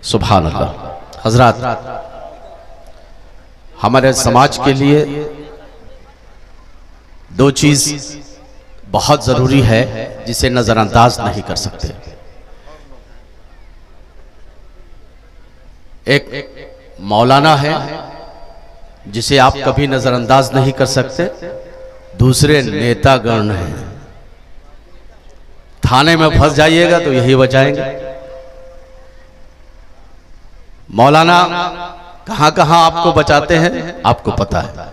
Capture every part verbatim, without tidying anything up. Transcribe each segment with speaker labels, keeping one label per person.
Speaker 1: सुभान अल्लाह। हजरात, हमारे समाज के लिए दो चीज बहुत जरूरी है जिसे नजरअंदाज नहीं कर सकते। एक मौलाना है जिसे आप कभी नजरअंदाज नहीं कर सकते, दूसरे नेतागण हैं। थाने में फंस जाइएगा तो यही बचाएंगे। मौलाना कहां कहां आपको बचाते हैं आपको पता है।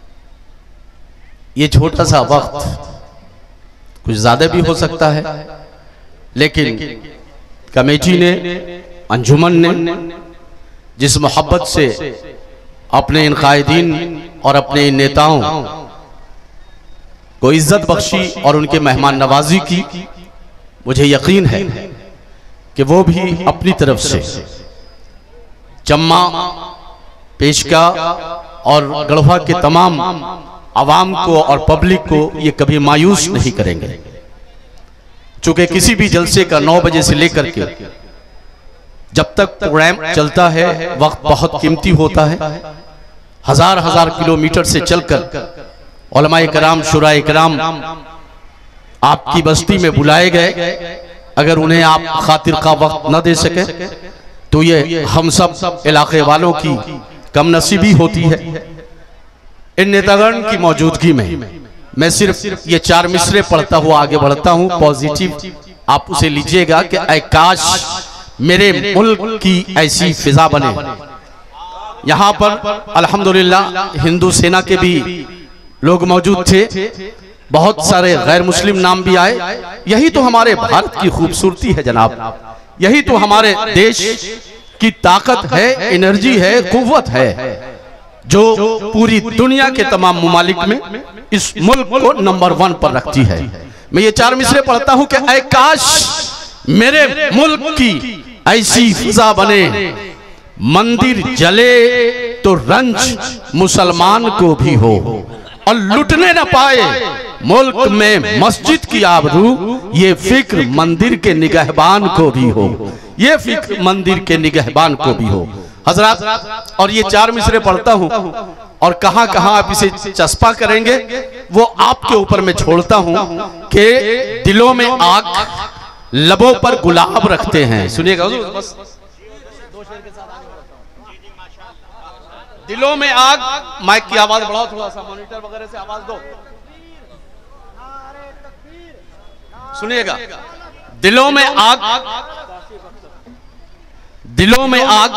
Speaker 1: ये छोटा सा वक्त कुछ ज्यादा भी हो सकता है, लेकिन कमेटी ने, अंजुमन ने जिस मोहब्बत से अपने इन कायदीन और अपने इन नेताओं को इज्जत बख्शी और उनके मेहमान नवाजी की, मुझे यकीन है कि वो भी अपनी तरफ से जम्मा, पेशका और गढ़वा के तमाम आवाम को और पब्लिक को ये कभी मायूस नहीं करेंगे। चूंकि किसी भी जलसे का नौ बजे से लेकर के जब तक प्रोग्राम चलता है वक्त बहुत कीमती होता है। हजार हजार किलोमीटर से चलकर उलमाए कराम, शुराए कराम आपकी बस्ती में बुलाए गए। अगर उन्हें आप खातिर का वक्त न दे सके तो ये हम सब इलाके वालों की कम नसीबी होती है। इन नेतागण की मौजूदगी में मैं सिर्फ ये चार मिसरे पढ़ता हुआ आगे बढ़ता हूं। पॉजिटिव आप उसे लीजिएगा कि ऐ काश मेरे मुल्क की ऐसी फिजा बने। यहाँ पर अल्हम्दुलिल्लाह हिंदू सेना के भी लोग मौजूद थे, बहुत सारे गैर मुस्लिम नाम भी आए। यही तो हमारे भारत की खूबसूरती है जनाब, यही तो हमारे देश की ताकत है, एनर्जी है, कुव्वत है, जो पूरी दुनिया के तमाम मुमालिक में इस मुल्क को नंबर वन पर रखती है। मैं ये चार मिसरे पढ़ता हूं कि ऐ काश मेरे मुल्क की ऐसी फिजा बने, मंदिर जले तो रंज मुसलमान को भी हो और लुटने न पाए मुल्क में मस्जिद की आबरू, ये फिक्र मंदिर के निगहबान को भी हो, ये फिक्र मंदिर के निगहबान को भी हो। हजरात, और ये चार मिसरे पढ़ता हूं और कहां कहां आप इसे चस्पा करेंगे वो आपके ऊपर मैं छोड़ता हूं कि दिलों में आग, लबों पर गुलाब रखते हैं। सुनिएगा, बस दो शेर के साथ आगे बढ़ता हूं। दिलों में आग, माइक की आवाज बढ़ाओ थोड़ा सा, मॉनिटर वगैरह से आवाज दो। सुनिएगा, दिलों में आग, दिलों में आग,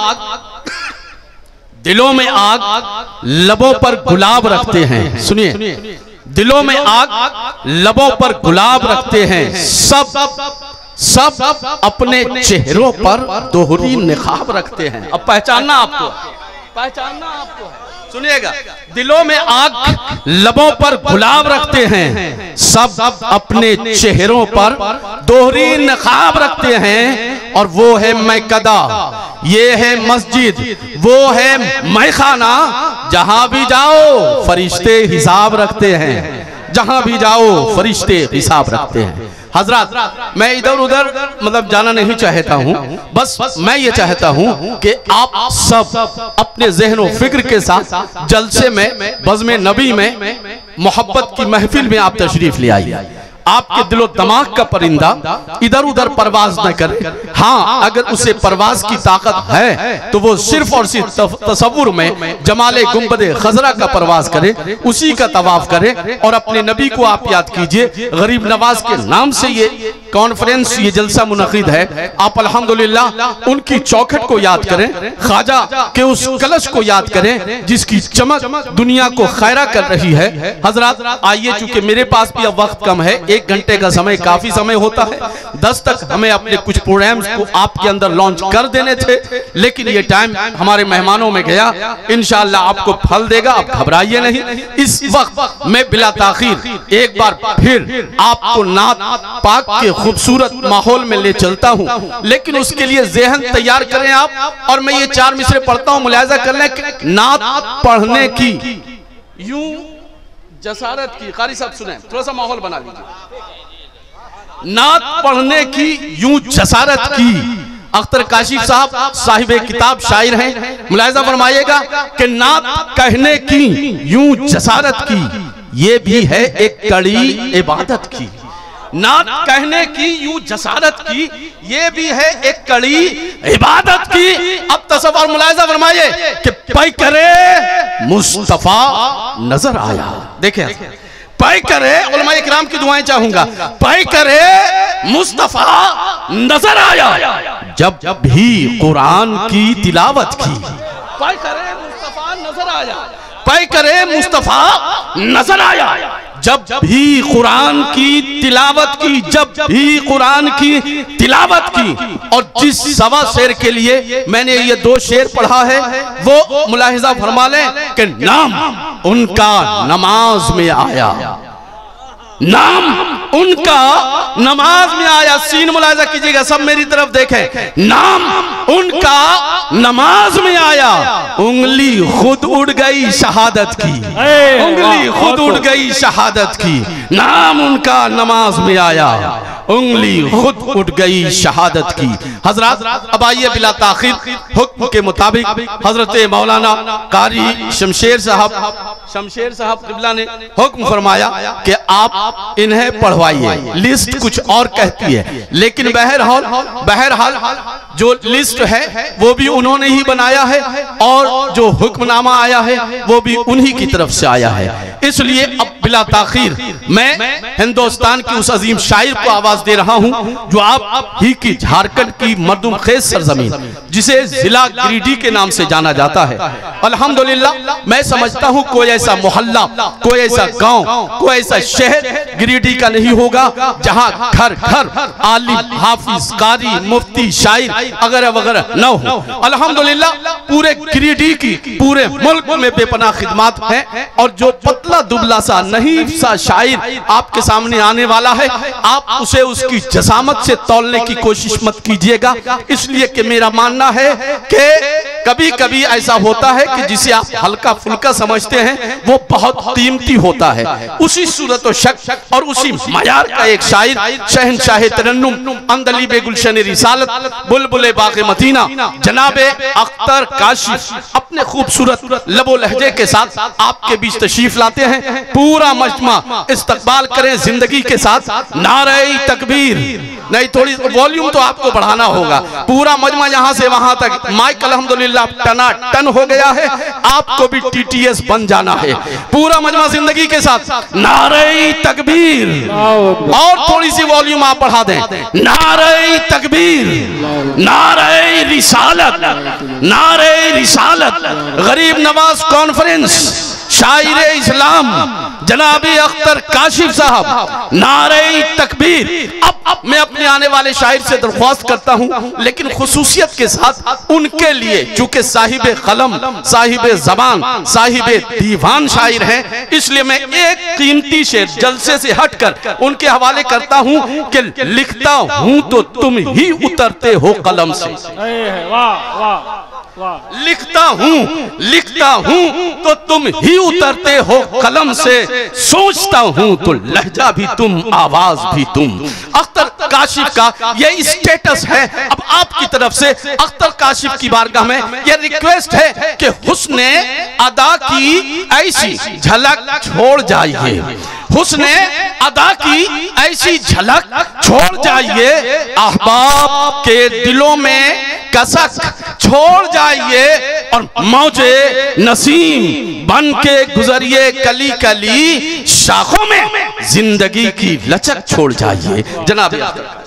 Speaker 1: दिलों में आग, लबों पर गुलाब रखते हैं। सुनिए, दिलों में आग, लबों पर गुलाब रखते हैं, सब सब अपने चेहरों पर दोहरी निखाब रखते हैं। अब पहचानना आपको, पहचानना आपको है। सुनिएगा, दिलों में आग, लबों पर गुलाब रखते हैं, सब अपने चेहरों पर दोहरी निखाब रखते हैं। और वो है मैकदा, ये है मस्जिद, वो है मैखाना, जहां भी जाओ फरिश्ते हिसाब रखते हैं, जहां भी जाओ फरिश्ते हिसाब रखते हैं। हजरात, मैं इधर उधर मतलब जाना नहीं चाहता हूं, बस मैं ये चाहता हूं कि आप सब अपने ज़हन और फिक्र के साथ जलसे में, बज़्म नबी में, मोहब्बत की महफिल में आप तशरीफ ले आइए। आपके दिलो दिमाग का परिंदा इधर उधर परवाज न करे। हाँ, अगर उसे परवाज की ताकत है तो वो सिर्फ और सिर्फ तसव्वुर में जमाले गुंबदे खजरा का परवाज करे, उसी का तवाफ करे और अपने नबी को आप याद कीजिए। गरीब नवाज के नाम से ये कॉन्फ्रेंस, ये जलसा मुनक़िद है। आप अल्हम्दुलिल्लाह उनकी चौखट को याद करें, ख्वाजा के उस कलश को याद करें जिसकी चमक दुनिया को खैरा कर रही है। हजरात, आइए, चूंकि मेरे पास भी अब वक्त कम है, एक घंटे का समय काफी समय होता है, दस तक हमें अपने कुछ प्रोग्राम्स को आपके अंदर लॉन्च कर देने थे, लेकिन ये टाइम हमारे मेहमानों में गया। इंशाअल्लाह आपको फल देगा, आप घबराइए नहीं। इस वक्त मैं बिला ताखीर एक बार फिर आपको नात पाक के खूबसूरत माहौल में ले चलता हूं, लेकिन उसके लिए ज़हन तैयार करें आप। और मैं ये चार मिसरे पढ़ता हूं, मुलाहिजा कर लें कि नात पढ़ने की यूं जसारत की, कारी साहब सुने, थोड़ा सा माहौल बना लीजिए। नात पढ़ने की यूं जसारत की अख्तर काशिफ साहब साहिब किताब शायर हैं। मुलाहिजा फरमाइएगा कि नात कहने की यूं जसारत की, ये भी है एक कड़ी इबादत की। नात कहने की यूं जसारत की, ये भी है एक कड़ी इबादत की। अब तसव्वुर मुलाहिजा फरमाइए कि पै करे मुस्तफा नजर आया। देखें, पै करे, उलमा इकराम की दुआएं चाहूंगा, पै करे मुस्तफा नजर आया जब जब भी कुरान की तिलावत की। पै करे मुस्तफा नजर आया, पै करे मुस्तफा नजर आया जब भी कुरान की तिलावत की, जब भी कुरान की तिलावत की। और जिस सवा शेर के लिए मैंने ये दो शेर पढ़ा है वो मुलाहिजा फरमा लें कि नाम उनका नमाज में आया, नाम उनका नमाज में आया। सीन मुलाहिजा कीजिएगा, सब मेरी तरफ देखें। नाम उनका नमाज में आया, उंगली खुद उड़ गई शहादत की, उंगली खुद उड़ गई शहादत की। नाम उनका नमाज में आया, उंगली खुद उठ गई शहादत की। हजरत अब आइए बिला ताखिर हुक्म के मुताबिक हजरत मौलाना कारी शमशेर साहब शमशेर साहब किबला ने हुक्म फरमाया कि आप इन्हें पढ़वाइए। लिस्ट कुछ और कहती है, लेकिन बहरहाल बहरहाल जो लिस्ट है वो भी उन्होंने ही बनाया है और जो हुक्मनामा आया है वो भी उन्हीं की तरफ से आया है। इसलिए अब बिला ताखिर मैं हिंदुस्तान की उस अजीम शायर को आवाज दे रहा हूं जो आप ही की झारखंड की मर्दुम खेज सरजमीन जिसे जिला गिरिडीह के नाम से जाना जाता है। अल्हम्दुलिल्लाह मैं समझता हूं कोई ऐसा मोहल्ला, कोई ऐसा गांव, कोई ऐसा शहर गिरिडीह का नहीं होगा जहां घर घर आलिम, हाफिज, कारी, मुफ्ती, शायर वगैरह वगैरह न हो। अल्हम्दुलिल्लाह पूरे गिरिडीह की पूरे मुल्क में बेपनाह खिदमत है और जो पतला दुबला सा नहीं सा शायर आपके सामने आने वाला है, आप उसे उसकी जसामत से तौलने की कोशिश मत कीजिएगा। इसलिए कि मेरा मानना है कि कभी कभी ऐसा होता है कि जिसे आप हल्का फुल्का समझते हैं वो बहुत कीमती होता है। उसी सूरत और शक और उसी मयार का एक शायर शहनशाह तरन्नुम अंदलीब गुलशन रिसालत बुलबुल बाग़ मदीना जनाबे अख्तर काशिफ अपने खूबसूरत लबो लहजे के साथ आपके बीच तशरीफ लाते हैं। पूरा मजमा इस्तकबाल करें जिंदगी के साथ। नारे तकबीर, नहीं थोड़ी वॉल्यूम तो आपको बढ़ाना होगा। पूरा मजमा यहाँ से वहां तक माइक अल्हम्दुलिल्लाह टना टन हो गया है, आपको भी टीटीएस बन जाना है। पूरा मजमा जिंदगी के साथ नारे तकबीर, और थोड़ी सी वॉल्यूम आप बढ़ा दें। नारे तकबीर, नारे रिसालत, नारे रिसालत। गरीब नवाज कॉन्फ्रेंस शायर इस्लाम जनाबी अख्तर काशिफ साहब, नारे तकबीर। अब अब मैं अपने आने वाले शायर से दरख्वास्त करता हूं, लेकिन खुसूसियत के साथ उनके लिए चूंकि साहिब कलम, साहिब जबान, साहिब दीवान शायर हैं, इसलिए मैं एक कीमती शेर जलसे से हटकर उनके हवाले करता हूं कि लिखता हूं तो तुम ही उतरते हो कलम से।
Speaker 2: वाह वाह वाह।
Speaker 1: लिखता हूं लिखता हूं तो तुम ही उतरते हो कलम से, सोचता हूं तो लहजा भी तुम, आवाज भी तुम। अख्तर काशिफ का ये स्टेटस है। अब आपकी तरफ से अख्तर काशिफ की बारगाह में ये रिक्वेस्ट है कि हुस्ने अदा की ऐसी झलक छोड़ जाइए, हुस्ने अदा की ऐसी झलक छोड़ जाइए, अहबाब के दिलों में कसक छोड़ जाइए और मौजे नसीम बन के गुजरिए कली कली, शाखों में जिंदगी की लचक छोड़ जाइए। जनाब